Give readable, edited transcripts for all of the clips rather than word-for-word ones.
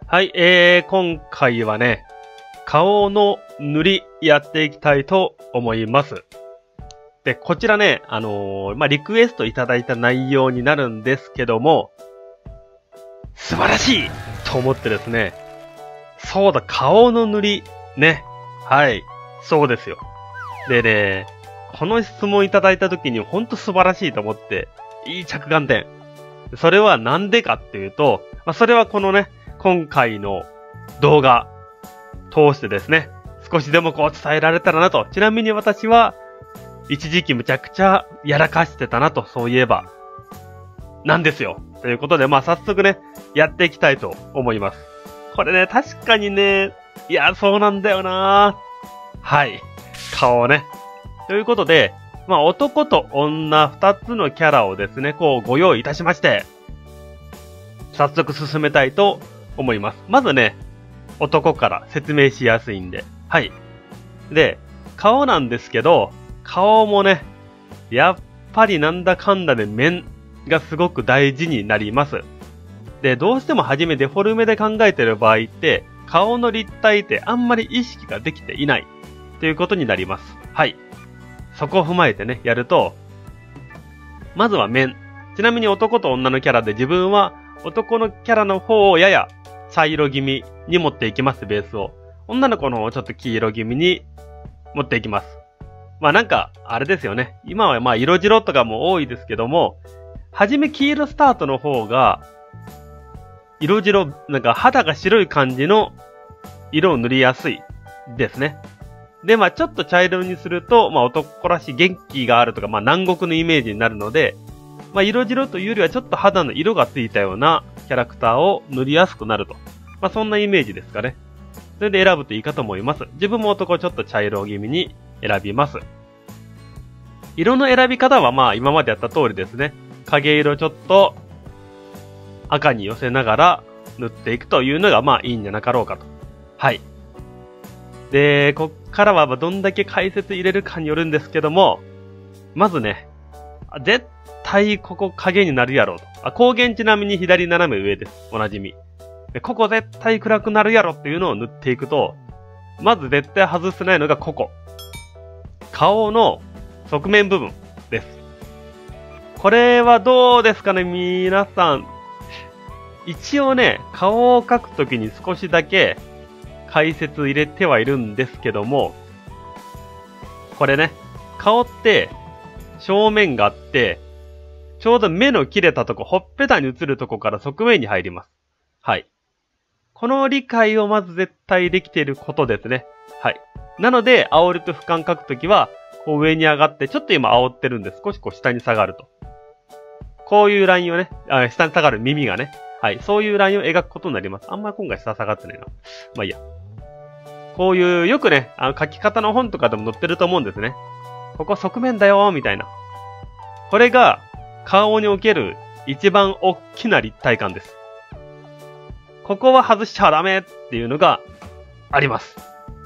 はい、今回はね、顔の塗りやっていきたいと思います。で、こちらね、リクエストいただいた内容になるんですけども、素晴らしいと思ってですね、そうだ、顔の塗り、ね。はい、そうですよ。でね、この質問いただいた時にほんと素晴らしいと思って、いい着眼点。それはなんでかっていうと、それはこのね、今回の動画通してですね、少しでもこう伝えられたらなと。ちなみに私は、一時期むちゃくちゃやらかしてたなと、そういえば、なんですよ。ということで、早速ね、やっていきたいと思います。これね、確かにね、いや、そうなんだよな。はい。顔ね。ということで、男と女二つのキャラをですね、こうご用意いたしまして、早速進めたいと思います。まずね、男から説明しやすいんで。はい。で、顔なんですけど、顔もね、やっぱりなんだかんだで面がすごく大事になります。で、どうしても初めデフォルメで考えてる場合って、顔の立体ってあんまり意識ができていないということになります。はい。そこを踏まえてね、やると、まずは面。ちなみに男と女のキャラで自分は男のキャラの方をやや茶色気味に持っていきます、ベースを。女の子の方をちょっと黄色気味に持っていきます。なんか、あれですよね。今は色白とかも多いですけども、はじめ黄色スタートの方が、色白、なんか肌が白い感じの色を塗りやすいですね。で、ちょっと茶色にすると、男らしい元気があるとか、南国のイメージになるので、色白というよりはちょっと肌の色がついたようなキャラクターを塗りやすくなると。そんなイメージですかね。それで選ぶといいかと思います。自分も男ちょっと茶色気味に選びます。色の選び方は今までやった通りですね。影色ちょっと赤に寄せながら塗っていくというのがいいんじゃなかろうかと。はい。で、こっからはどんだけ解説入れるかによるんですけども、まずね、絶対ここ影になるやろうと。光源ちなみに左斜め上です。おなじみ。で、ここ絶対暗くなるやろっていうのを塗っていくと、まず絶対外せないのがここ。顔の側面部分です。これはどうですかね、皆さん。一応ね、顔を描くときに少しだけ解説入れてはいるんですけども、これね、顔って正面があって、ちょうど目の切れたとこ、ほっぺたに映るとこから側面に入ります。はい。この理解をまず絶対できていることですね。はい。なので、煽ると俯瞰描くときは、こう上に上がって、ちょっと今煽ってるんで、少しこう下に下がると。こういうラインをね、下に下がる耳がね。はい。そういうラインを描くことになります。あんまり今回下下がってないな。いいや。こういう、よくね、書き方の本とかでも載ってると思うんですね。ここ側面だよ、みたいな。これが、顔における一番大きな立体感です。ここは外しちゃダメっていうのがあります。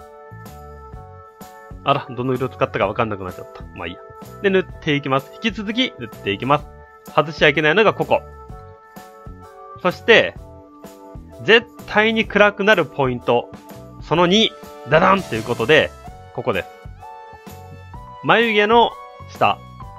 あら、どの色使ったかわかんなくなっちゃった。いいや。で、塗っていきます。引き続き塗っていきます。外しちゃいけないのがここ。そして、絶対に暗くなるポイント。その2、ダダンということで、ここです。眉毛の下。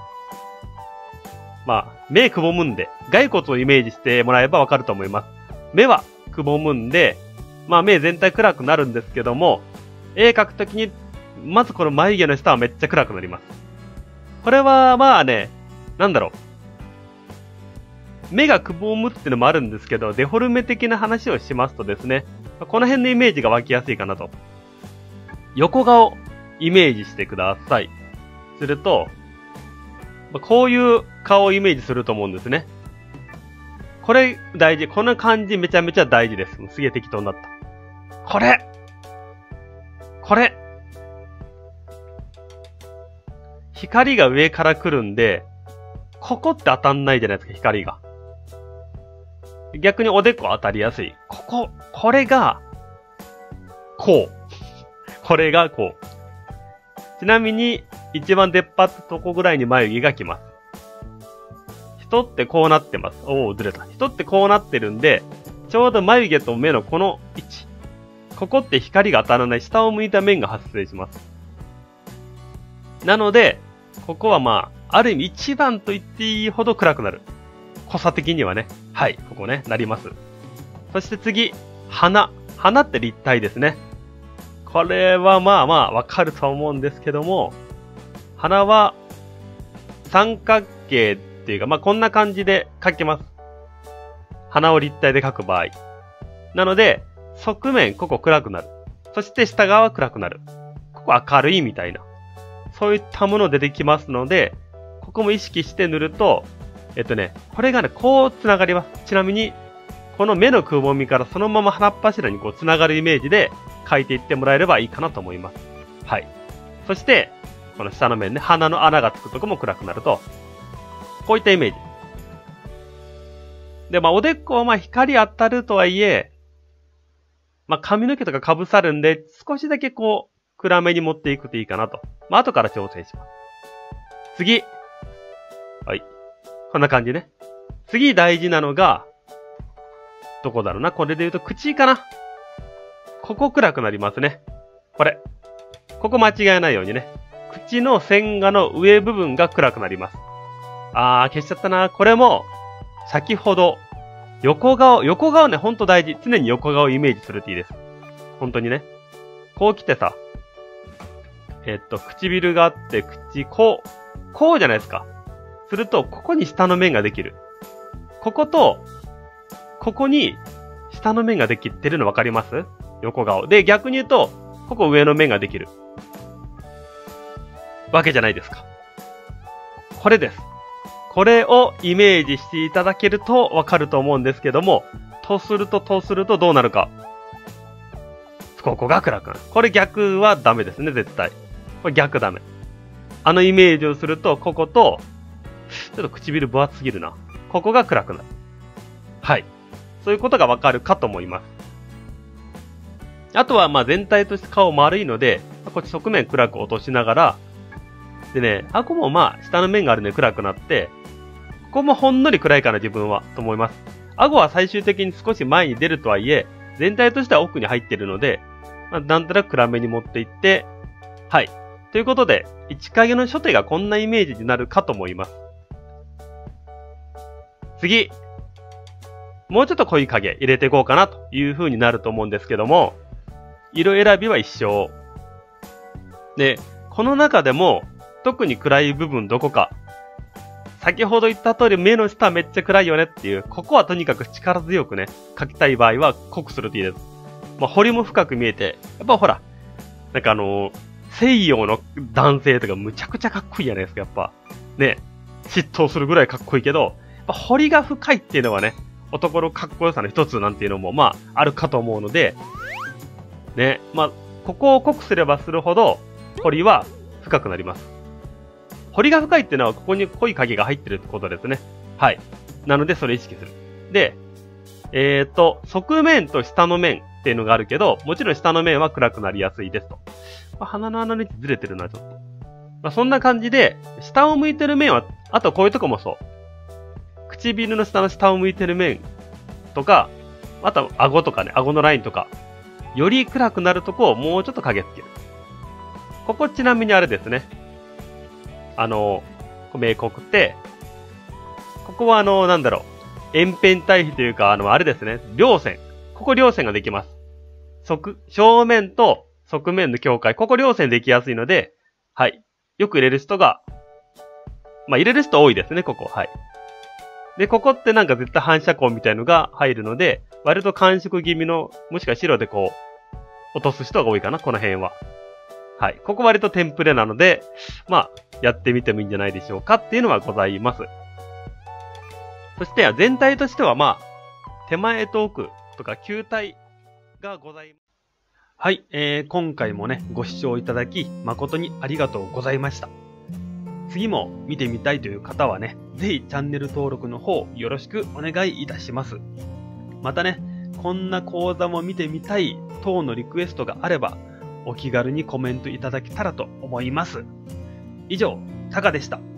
目くぼむんで、骸骨をイメージしてもらえばわかると思います。目はくぼむんで、目全体暗くなるんですけども、絵描くときに、まずこの眉毛の下はめっちゃ暗くなります。これはなんだろう。目がくぼむっていうのもあるんですけど、デフォルメ的な話をしますとですね、この辺のイメージが湧きやすいかなと。横顔、イメージしてください。すると、こういう顔をイメージすると思うんですね。これ大事。この感じめちゃめちゃ大事です。すげえ適当になった。これ光が上から来るんで、ここって当たんないじゃないですか、光が。逆におでこ当たりやすい。これが、こう。これがこう。ちなみに、一番出っ張ったとこぐらいに眉毛が来ます。人ってこうなってます。ずれた。人ってこうなってるんで、 ちょうど眉毛と目のこの位置。ここって光が当たらない下を向いた面が発生します。なので、ここはまあ、ある意味一番と言っていいほど暗くなる。濃さ的にはね。はい、ここね、なります。そして次、鼻。鼻って立体ですね。これはまあまあわかると思うんですけども、鼻は三角形っていうか、まあこんな感じで描けます。鼻を立体で描く場合。なので、側面、ここ暗くなる。そして下側は暗くなる。ここ明るいみたいな。そういったもの出てきますので、ここも意識して塗ると、これがね、こう繋がります。ちなみに、この目のくぼみからそのまま鼻っ柱にこう繋がるイメージで描いていってもらえればいいかなと思います。はい。そして、この下の面ね、鼻の穴がつくとこも暗くなると、こういったイメージ。で、まあ、おでこはまあ光当たるとはいえ、まあ、髪の毛とか被さるんで、少しだけこう、暗めに持っていくといいかなと。まあ、後から調整します。次。はい。こんな感じね。次大事なのが、どこだろうな。これで言うと口かな。ここ暗くなりますね。これ。ここ間違えないようにね。口の線画の上部分が暗くなります。消しちゃったな。これも、先ほど、横顔ね、ほんと大事。常に横顔をイメージするといいです。本当にね。こう来てさ、唇があって、こうじゃないですか。すると、ここに下の面ができる。ここと、ここに下の面ができてるの分かります？横顔。で、逆に言うと、ここ上の面ができる。わけじゃないですか。これです。これをイメージしていただけると分かると思うんですけども、とするとどうなるか。ここが暗くなる。これ逆はダメですね、絶対。これ逆ダメ。あのイメージをすると、ここと、ちょっと唇分厚すぎるな。ここが暗くなる。はい。そういうことがわかるかと思います。あとは、まあ全体として顔丸いので、こっち側面暗く落としながら、でね、顎もまあ下の面があるので暗くなって、ここもほんのり暗いかな自分は、と思います。顎は最終的に少し前に出るとはいえ、全体としては奥に入っているので、まあ、なんとなく暗めに持っていって、はい。ということで、一影の初手がこんなイメージになるかと思います。次。もうちょっと濃い影入れていこうかなという風になると思うんですけども、色選びは一緒。で、この中でも特に暗い部分どこか。先ほど言った通り目の下めっちゃ暗いよねっていう、ここはとにかく力強くね、描きたい場合は濃くするといいです。まあ、彫りも深く見えて、やっぱほら、なんか西洋の男性とかむちゃくちゃかっこいいじゃないですか、やっぱ。ね、嫉妬するぐらいかっこいいけど、やっぱ彫りが深いっていうのはね、男のかっこよさの一つなんていうのも、まあ、あるかと思うので、ね、まあ、ここを濃くすればするほど、彫りは深くなります。彫りが深いっていうのは、ここに濃い影が入ってるってことですね。はい。なので、それ意識する。で、側面と下の面っていうのがあるけど、もちろん下の面は暗くなりやすいですと。まあ、鼻の穴の位置ずれてるな、ちょっと。まあ、そんな感じで、下を向いてる面は、あとこういうとこもそう。唇の下を向いてる面とか、あと顎とかね、顎のラインとか、より暗くなるとこをもうちょっと影つける。ここちなみにあれですね。明黒って、ここはなんだろう、円辺対比というか、あれですね、両線。ここ両線ができます。正面と側面の境界、ここ両線できやすいので、はい。よく入れる人が、まあ、入れる人多いですね、ここ。はい。で、ここってなんか絶対反射光みたいのが入るので、割と寒色気味の、もしくは白でこう、落とす人が多いかな、この辺は。はい。ここ割とテンプレなので、まあ、やってみてもいいんじゃないでしょうかっていうのはございます。そして全体としてはまあ、手前と奥とか球体がございます。はい。今回もね、ご視聴いただき、誠にありがとうございました。次も見てみたいという方はね、ぜひチャンネル登録の方よろしくお願いいたします。またね、こんな講座も見てみたい等のリクエストがあれば、お気軽にコメントいただけたらと思います。以上、タカでした。